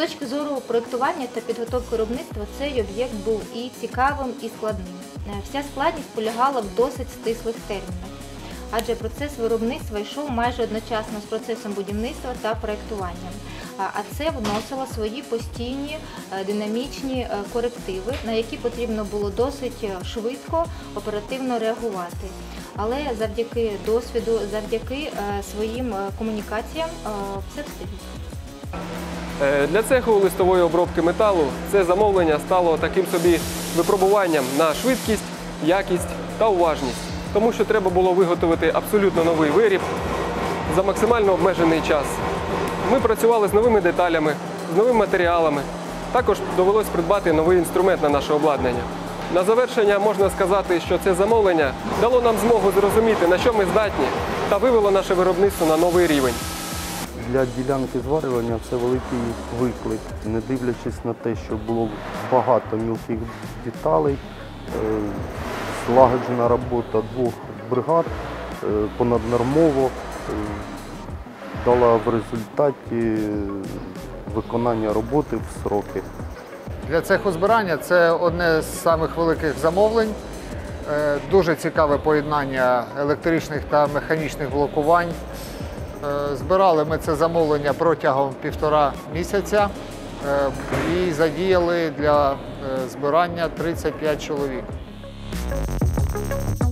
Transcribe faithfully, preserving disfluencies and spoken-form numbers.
точки зору проєктування та підготовки виробництва цей об'єкт був і цікавим, і складним. Вся складність полягала в досить стислих термінах, адже процес виробництва йшов майже одночасно з процесом будівництва та проєктуванням. А це вносило свої постійні динамічні корективи, на які потрібно було досить швидко, оперативно реагувати. Але завдяки досвіду, завдяки своїм комунікаціям все встигло. Для цеху листової обробки металу це замовлення стало таким собі випробуванням на швидкість, якість та уважність. Тому що треба було виготовити абсолютно новий виріб за максимально обмежений час. Ми працювали з новими деталями, з новими матеріалами. Також довелось придбати новий інструмент на наше обладнання. На завершення можна сказати, що це замовлення дало нам змогу зрозуміти, на що ми здатні, та вивело наше виробництво на новий рівень. Для ділянки зварювання це великий виклик, не дивлячись на те, що було багато мілких деталей, злагоджена робота двох бригад понаднормово дала в результаті виконання роботи в сроки. Для цеху збирання це одне з самих великих замовлень. Дуже цікаве поєднання електричних та механічних блокувань. Збирали ми це замовлення протягом півтора місяця і задіяли для збирання тридцять п'ять чоловік.